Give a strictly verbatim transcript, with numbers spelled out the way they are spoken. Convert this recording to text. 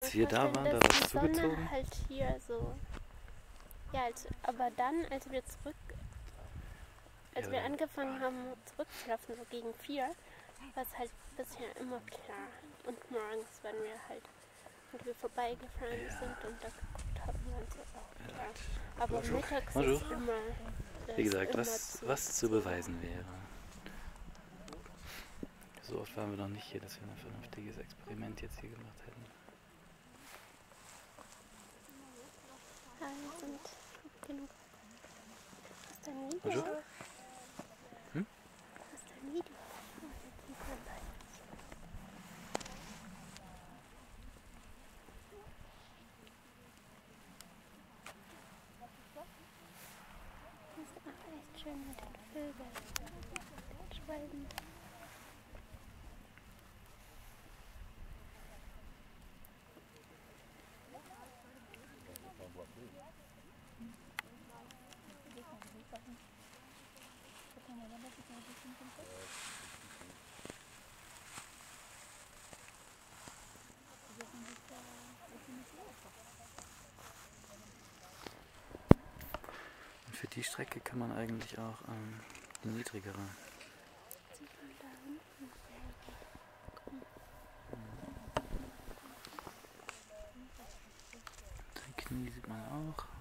als wir da waren, da dass was die Sonne zugezogen? halt hier so. Ja, als, aber dann, als wir zurück, als Ja, wir aber- angefangen haben zurückzulaufen, so gegen vier, war es halt bisher immer klar. Und morgens, wenn wir halt irgendwie vorbeigefahren Ja. sind und da geguckt haben, dann so auch klar. Aber Bonjour. mittags Bonjour. ist immer, Wie ist gesagt, immer was, zu. was zu beweisen wäre. So oft waren wir noch nicht hier, dass wir ein vernünftiges Experiment jetzt hier gemacht hätten. Ja, wir sind genug. Hast du ein Video? Bonjour. Hm? Hast du ein Video? Oh, jetzt sieht man da jetzt. Das ist auch echt schön mit den Vögeln, den Schwalben. Und für die Strecke kann man eigentlich auch ähm, die niedrigere. Sieht man da hinten? Komm. Dein Knie sieht man auch.